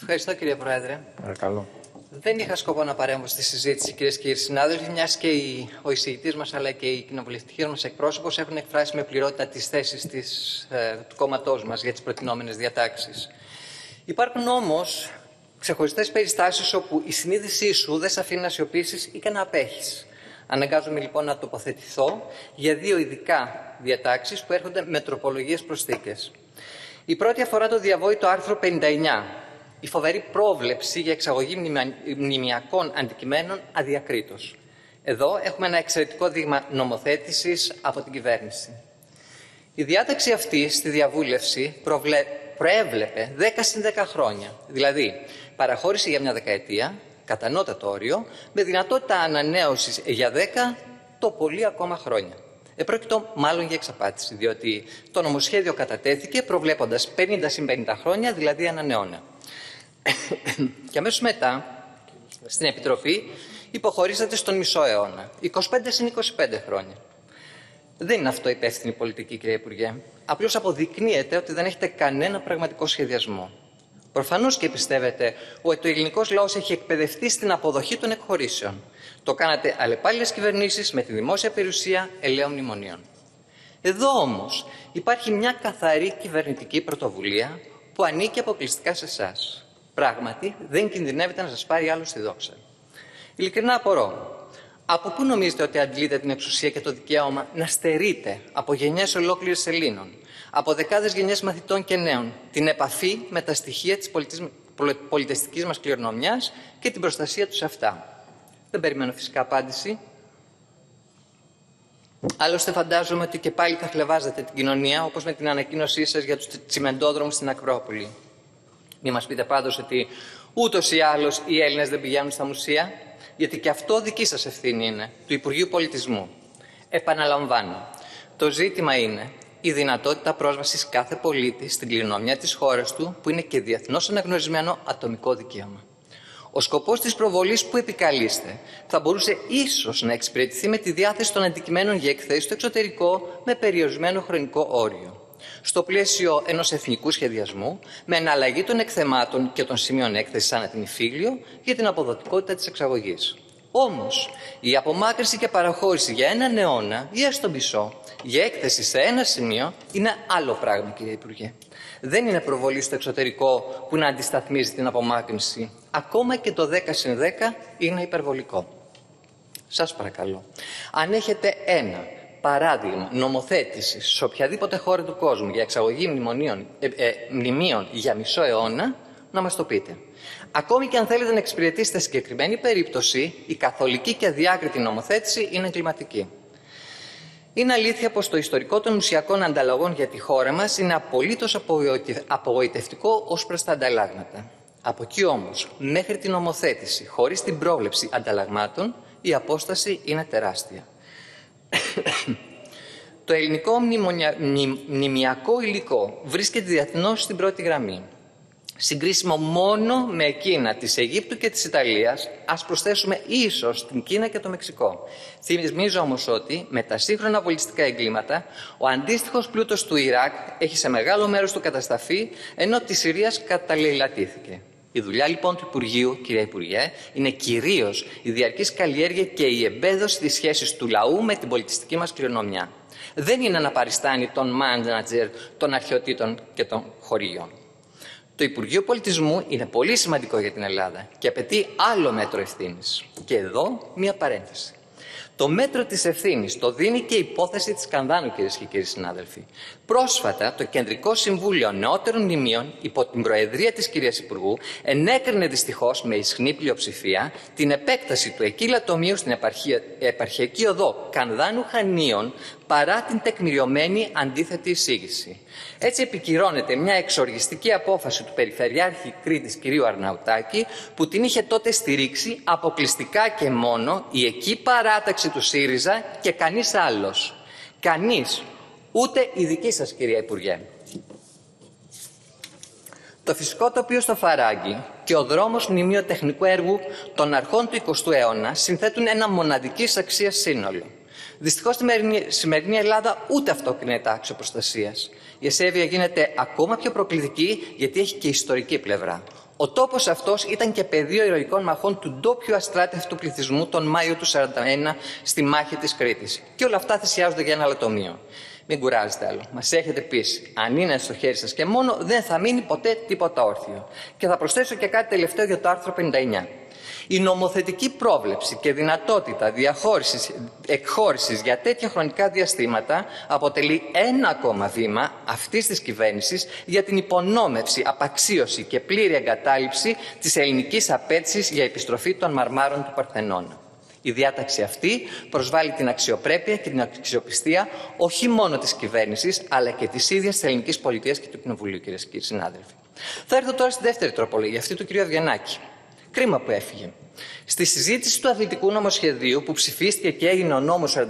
Ευχαριστώ, κύριε Πρόεδρε. Παρακαλώ. Δεν είχα σκοπό να παρέμβω στη συζήτηση, κυρίες και κύριοι συνάδελφοι, μιας και ο εισηγητής μας αλλά και η κοινοβουλευτική μας εκπρόσωπος έχουν εκφράσει με πληρότητα τις θέσεις του κόμματός μας για τις προτινόμενες διατάξεις. Υπάρχουν όμως ξεχωριστές περιστάσεις όπου η συνείδησή σου δεν σε αφήνει να σιωπήσεις ή και να απέχεις. Αναγκάζομαι λοιπόν να τοποθετηθώ για δύο ειδικά διατάξεις που έρχονται με τροπολογίες προσθήκες. Η πρώτη αφορά το διαβόητο άρθρο 59. Η φοβερή πρόβλεψη για εξαγωγή μνημιακών αντικειμένων αδιακρίτως. Εδώ έχουμε ένα εξαιρετικό δείγμα νομοθέτησης από την κυβέρνηση. Η διάταξη αυτή στη διαβούλευση προέβλεπε 10 συν 10 χρόνια, δηλαδή παραχώρηση για μια δεκαετία, κατανότατο όριο, με δυνατότητα ανανέωσης για 10 το πολύ ακόμα χρόνια. Επρόκειτο μάλλον για εξαπάτηση, διότι το νομοσχέδιο κατατέθηκε προβλέποντας 50 συν 50 χρόνια, δηλαδή ανανεώνα. Και αμέσως μετά, στην Επιτροπή, υποχωρήσατε στον μισό αιώνα, 25 συν 25 χρόνια. Δεν είναι αυτό υπεύθυνη πολιτική, κύριε Υπουργέ. Απλώς αποδεικνύεται ότι δεν έχετε κανένα πραγματικό σχεδιασμό. Προφανώς και πιστεύετε ότι ο ελληνικός λαός έχει εκπαιδευτεί στην αποδοχή των εκχωρήσεων. Το κάνατε αλλεπάλληλες κυβερνήσεις με τη δημόσια περιουσία ελαίων μνημονίων. Εδώ όμως υπάρχει μια καθαρή κυβερνητική πρωτοβουλία που ανήκει αποκλειστικά σε εσάς. Πράγματι, δεν κινδυνεύετε να σας πάρει άλλο στη δόξα. Ειλικρινά απορώ. Από πού νομίζετε ότι αντλείτε την εξουσία και το δικαίωμα να στερείτε από γενιές ολόκληρες Ελλήνων, από δεκάδες γενιές μαθητών και νέων, την επαφή με τα στοιχεία της πολιτιστικής μας κληρονομιάς και την προστασία τους σε αυτά? Δεν περιμένω φυσικά απάντηση. Άλλωστε φαντάζομαι ότι και πάλι θα χλευάζετε την κοινωνία, όπως με την ανακοίνωσή σας για τους τσιμεντόδρομους στην Ακρόπολη. Μην μας πείτε πάντως ότι ούτως ή άλλως οι Έλληνες δεν πηγαίνουν στα μουσεία, γιατί και αυτό δική σας ευθύνη είναι, του Υπουργείου Πολιτισμού. Επαναλαμβάνω, το ζήτημα είναι η δυνατότητα πρόσβασης κάθε πολίτη στην κληρονομιά της χώρας του, που είναι και διεθνώς αναγνωρισμένο ατομικό δικαίωμα. Ο σκοπός της προβολής που επικαλείστε θα μπορούσε ίσως να εξυπηρετηθεί με τη διάθεση των αντικειμένων για εκθέσεις στο εξωτερικό με περιορισμένο χρονικό όριο. Στο πλαίσιο ενός εθνικού σχεδιασμού, με εναλλαγή των εκθεμάτων και των σημείων έκθεσης ανά την υφήλιο για την αποδοτικότητα της εξαγωγής. Όμως, η απομάκρυνση και παραχώρηση για έναν αιώνα ή έστω μισό για έκθεση σε ένα σημείο είναι άλλο πράγμα, κύριε Υπουργέ. Δεν είναι προβολή στο εξωτερικό που να αντισταθμίζει την απομάκρυνση. Ακόμα και το 10 συν 10 είναι υπερβολικό. Σας παρακαλώ, αν έχετε ένα παράδειγμα νομοθέτηση σε οποιαδήποτε χώρα του κόσμου για εξαγωγή μνημείων για μισό αιώνα, να μας το πείτε. Ακόμη και αν θέλετε να εξυπηρετήσετε συγκεκριμένη περίπτωση, η καθολική και αδιάκριτη νομοθέτηση είναι εγκληματική. Είναι αλήθεια πως το ιστορικό των μουσιακών ανταλλαγών για τη χώρα μας είναι απολύτως απογοητευτικό ως προς τα ανταλλάγματα. Από εκεί όμως, μέχρι την νομοθέτηση, χωρίς την πρόβλεψη ανταλλαγμάτων, η απόσταση είναι τεράστια. Το ελληνικό μνημιακό υλικό βρίσκεται διεθνώς στην πρώτη γραμμή. Συγκρίσιμο μόνο με εκείνα της Αιγύπτου και της Ιταλίας, ας προσθέσουμε ίσως την Κίνα και το Μεξικό. Θυμίζω όμως ότι με τα σύγχρονα βολιστικά εγκλήματα, ο αντίστοιχος πλούτος του Ιράκ έχει σε μεγάλο μέρος του καταστραφεί, ενώ της Συρίας καταλεηλατήθηκε. Η δουλειά λοιπόν του Υπουργείου, κυρία Υπουργέ, είναι κυρίως η διαρκής καλλιέργεια και η εμπέδωση της σχέσης του λαού με την πολιτιστική μας κληρονομιά. Δεν είναι να παριστάνει τον μάνατζερ των αρχαιοτήτων και των χωριών. Το Υπουργείο Πολιτισμού είναι πολύ σημαντικό για την Ελλάδα και απαιτεί άλλο μέτρο ευθύνης. Και εδώ μία παρένθεση. Το μέτρο της ευθύνης το δίνει και η υπόθεση της Κανδάνου, κυρίες και κύριοι συνάδελφοι. Πρόσφατα, το Κεντρικό Συμβούλιο Νεότερων Μνημείων, υπό την προεδρία της κυρίας Υπουργού, ενέκρινε δυστυχώς με ισχνή πλειοψηφία την επέκταση του εκείλα τομείου στην επαρχιακή οδό Κανδάνου Χανίων παρά την τεκμηριωμένη αντίθετη εισήγηση. Έτσι επικυρώνεται μια εξοργιστική απόφαση του Περιφερειάρχη Κρήτης κ. Αρναουτάκη, που την είχε τότε στηρίξει αποκλειστικά και μόνο η εκεί παράταξη του ΣΥΡΙΖΑ και κανείς άλλος. Κανείς, ούτε η δική σας, κυρία Υπουργέ. Το φυσικό τοπίο στο Φαράγγι και ο δρόμος μνημείο τεχνικού έργου των αρχών του 20ου αιώνα συνθέτουν ένα μοναδικής αξίας σύνολο. Δυστυχώς στη σημερινή Ελλάδα ούτε αυτό κρίνεται άξιο προστασίας. Η ασέβεια γίνεται ακόμα πιο προκλητική γιατί έχει και ιστορική πλευρά. Ο τόπος αυτός ήταν και πεδίο ηρωικών μαχών του ντόπιου αστράτευτου πληθυσμού τον Μάιο του 1941 στη μάχη της Κρήτης. Και όλα αυτά θυσιάζονται για ένα λατομείο. Μην κουράζετε άλλο. Μας έχετε πείσει. Αν είναι στο χέρι σας και μόνο, δεν θα μείνει ποτέ τίποτα όρθιο. Και θα προσθέσω και κάτι τελευταίο για το άρθρο 59. Η νομοθετική πρόβλεψη και δυνατότητα εκχώρησης για τέτοια χρονικά διαστήματα αποτελεί ένα ακόμα βήμα αυτής της κυβέρνησης για την υπονόμευση, απαξίωση και πλήρη εγκατάλειψη της ελληνικής απέτησης για επιστροφή των μαρμάρων του Παρθενώνα. Η διάταξη αυτή προσβάλλει την αξιοπρέπεια και την αξιοπιστία όχι μόνο της κυβέρνησης, αλλά και της ίδιας της ελληνικής πολιτείας και του Κοινοβουλίου, κυρίες και κύριοι συνάδελφοι. Θα έρθω τώρα στη δεύτερη τροπολογία, αυτή του κ. Αβγενάκη. Κρίμα που έφυγε. Στη συζήτηση του αθλητικού νομοσχεδίου που ψηφίστηκε και έγινε ο νόμος 47-14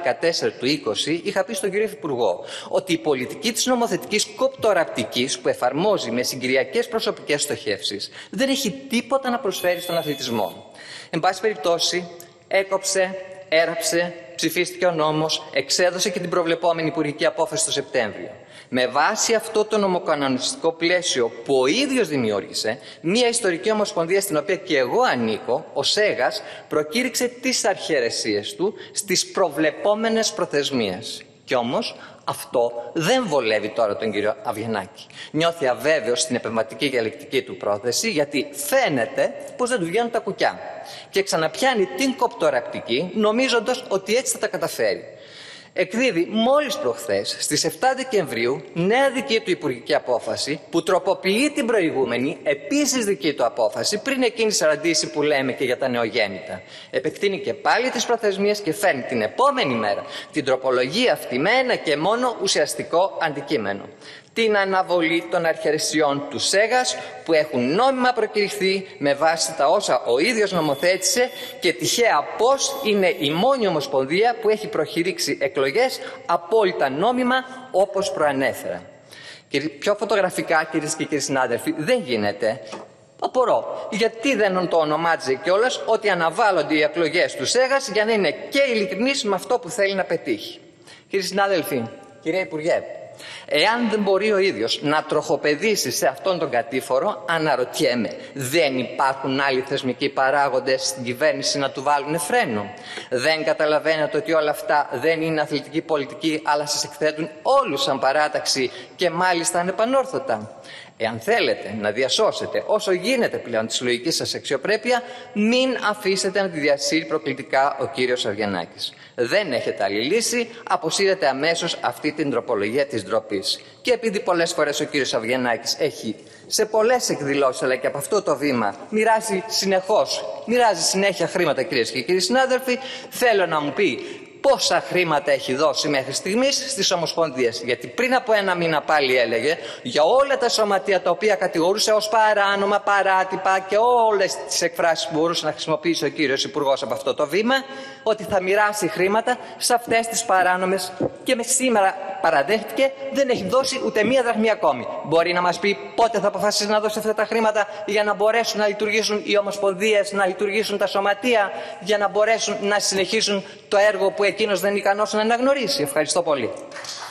του 20, είχα πει στον κύριο Υπουργό ότι η πολιτική της νομοθετικής κοπτοραπτικής που εφαρμόζει με συγκυριακές προσωπικές στοχεύσεις δεν έχει τίποτα να προσφέρει στον αθλητισμό. Εν πάση περιπτώσει, έκοψε, έραψε, ψηφίστηκε ο νόμος, εξέδωσε και την προβλεπόμενη υπουργική απόφαση το Σεπτέμβριο. Με βάση αυτό το νομοκανονιστικό πλαίσιο που ο ίδιος δημιούργησε, μια ιστορική ομοσπονδία στην οποία και εγώ ανήκω, ο ΣΕΓΑΣ προκήρυξε τις αρχαιρεσίες του στις προβλεπόμενες προθεσμίες. Κι όμως αυτό δεν βολεύει τώρα τον κύριο Αβγενάκη. Νιώθει αβέβαιος στην επεμβατική διαλεκτική του πρόθεση, γιατί φαίνεται πως δεν του βγαίνουν τα κουκιά. Και ξαναπιάνει την κοπτοραπτική, νομίζοντας ότι έτσι θα τα καταφέρει. Εκδίδει μόλις προχθές, στις 7 Δεκεμβρίου, νέα δική του υπουργική απόφαση που τροποποιεί την προηγούμενη, επίσης δική του απόφαση, πριν εκείνη τη σαραντίση που λέμε και για τα νεογέννητα. Επεκτείνει και πάλι τις προθεσμίες και φέρνει την επόμενη μέρα την τροπολογία αυτή με ένα και μόνο ουσιαστικό αντικείμενο. Την αναβολή των αρχαιρεσιών του ΣΕΓΑΣ που έχουν νόμιμα προκηρυχθεί με βάση τα όσα ο ίδιος νομοθέτησε και τυχαία πως είναι η μόνη ομοσπονδία που έχει προκηρύξει εκλογές απόλυτα νόμιμα όπως προανέφερα. Και πιο φωτογραφικά, κυρίες και κύριοι συνάδελφοι, δεν γίνεται. Απορώ, γιατί δεν το ονομάζει κιόλας ότι αναβάλλονται οι εκλογές του ΣΕΓΑΣ για να είναι και ειλικρινής με αυτό που θέλει να πετύχει. Κύριοι συνάδελφοι, κύριε Υπουργέ, εάν δεν μπορεί ο ίδιος να τροχοπεδίσει σε αυτόν τον κατήφορο, αναρωτιέμαι, δεν υπάρχουν άλλοι θεσμικοί παράγοντες στην κυβέρνηση να του βάλουν φρένο? Δεν καταλαβαίνετε ότι όλα αυτά δεν είναι αθλητική πολιτική, αλλά σας εκθέτουν όλους σαν παράταξη και μάλιστα ανεπανόρθωτα? Εάν θέλετε να διασώσετε όσο γίνεται πλέον τη συλλογική σας αξιοπρέπεια, μην αφήσετε να τη διασύρει προκλητικά ο κύριος Αβγενάκης. Δεν έχετε άλλη λύση, αποσύρετε αμέσως αυτή την τροπολογία της ντροπής. Και επειδή πολλές φορές ο κύριος Αβγενάκης έχει σε πολλές εκδηλώσεις αλλά και από αυτό το βήμα μοιράζει συνέχεια χρήματα, κυρίες και κύριοι συνάδελφοι, θέλω να μου πει πόσα χρήματα έχει δώσει μέχρι στιγμής στις ομοσπονδίες. Γιατί πριν από ένα μήνα πάλι έλεγε για όλα τα σωματεία τα οποία κατηγορούσε ως παράνομα, παράτυπα και όλες τις εκφράσεις που μπορούσε να χρησιμοποιήσει ο κύριος Υπουργός από αυτό το βήμα, ότι θα μοιράσει χρήματα σε αυτές τις παράνομες, και σήμερα παραδέχτηκε δεν έχει δώσει ούτε μία δραχμή ακόμη. Μπορεί να μας πει πότε θα αποφασίσει να δώσει αυτά τα χρήματα για να μπορέσουν να λειτουργήσουν οι ομοσπονδίες, να λειτουργήσουν τα σωματεία, για να μπορέσουν να συνεχίσουν το έργο που εκείνος δεν είναι ικανός να αναγνωρίσει? Ευχαριστώ πολύ.